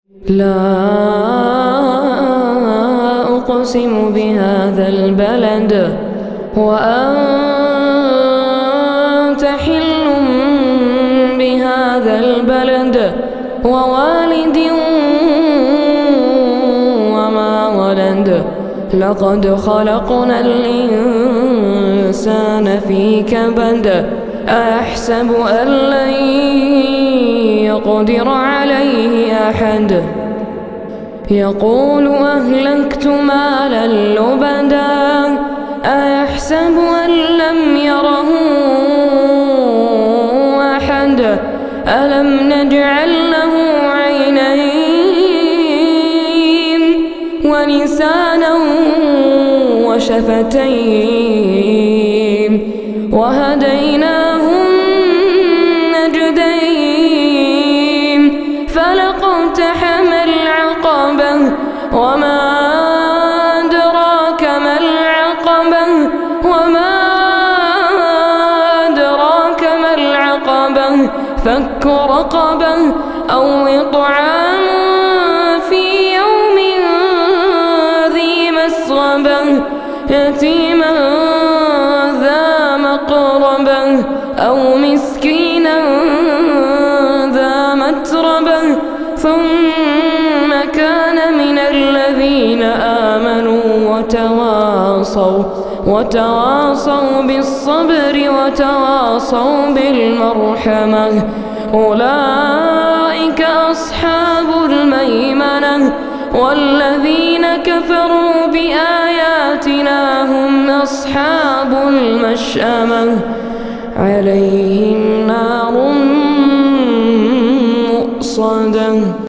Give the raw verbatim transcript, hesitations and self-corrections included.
لا أقسم بهذا البلد وأنت حل بهذا البلد ووالد وما ولد لقد خلقنا الإنسان في كبد أيحسب أن لن يقدر عليه أحد يقول أهلكت مالا لبدا أيحسب أن لم يره أحد ألم نجعل له عينين ولسانا وشفتين وهديناه النجدين فلاقتحم العقبة وما أدراك ما العقبة وما أدراك ما العقبة فك رقبة أو إطعام في يوم ذي مسغبة يتيما ذا مقربة أو مسكينا ذا متربة ثم كان من الذين آمنوا وتواصوا وتواصوا بالصبر وتواصوا بالمرحمة أولئك أصحاب الميمنة والذين كفروا بآياتنا هم أصحاب المشأمة عليهم نار مؤصدة.